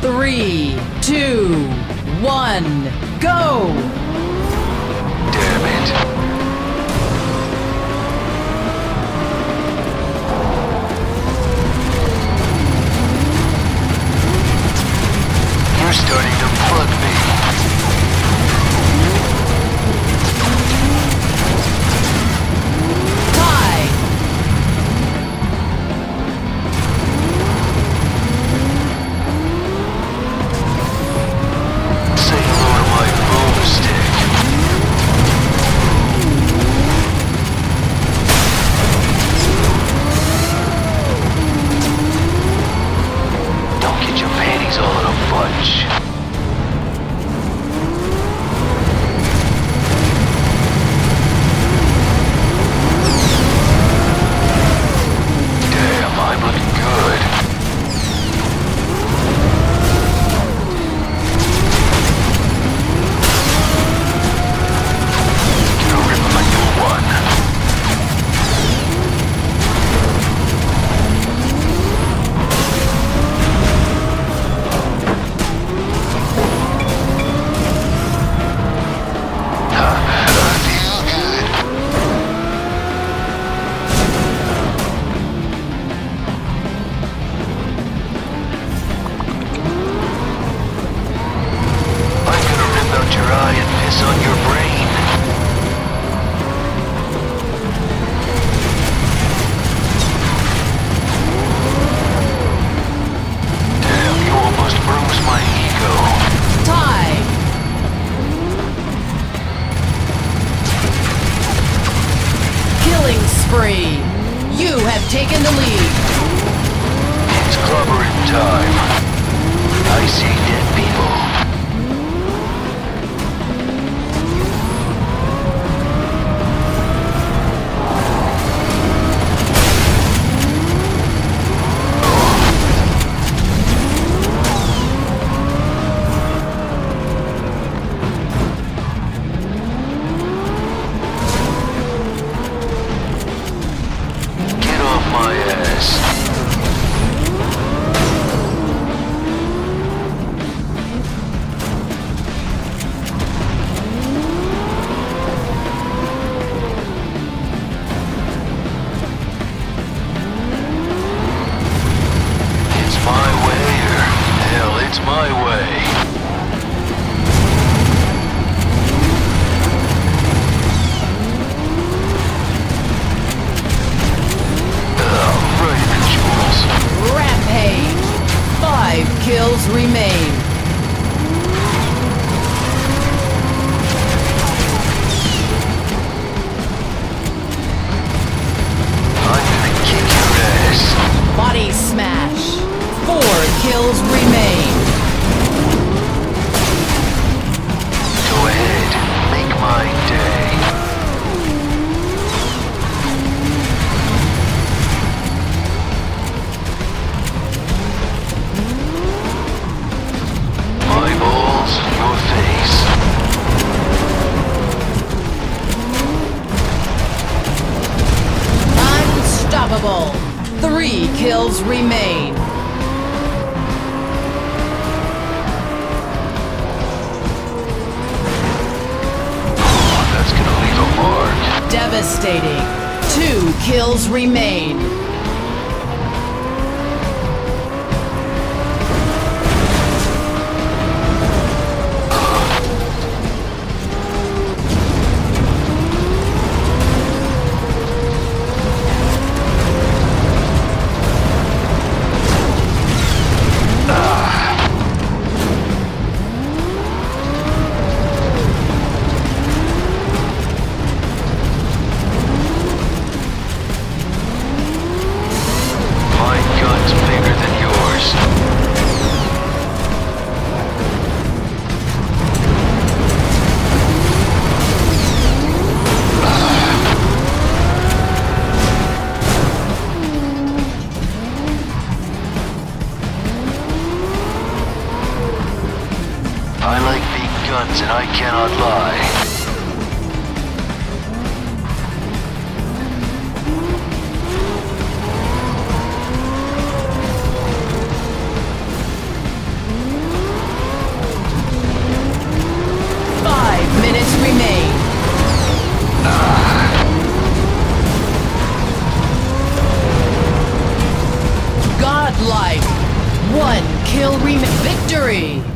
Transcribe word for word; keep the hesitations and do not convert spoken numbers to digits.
Three, two, one, go! Damn it. You're starting to plug me. Tie! Say hello to my boomstick. Don't get your panties all in a bunch. Damn, I'm looking good. Get a rip of a new one. I feel good. I'm gonna rip out your eye and piss on your brain. Damn, you almost bruised my ego. Tie! Killing spree! You have taken the lead! It's clobbering time. I see dead people. Get off my ass. It's my way or hell, it's my way. Oh, right in the jewels. Rampage! Five kills remain. I'm gonna kick your ass. Body smash! Four kills remain. Go ahead, make my day. My balls, your face. Unstoppable! Three kills remain. Oh, that's gonna leave a mark. Devastating. Two kills remain. My gun's bigger than yours. I like big guns and I cannot lie. kill remain. Victory!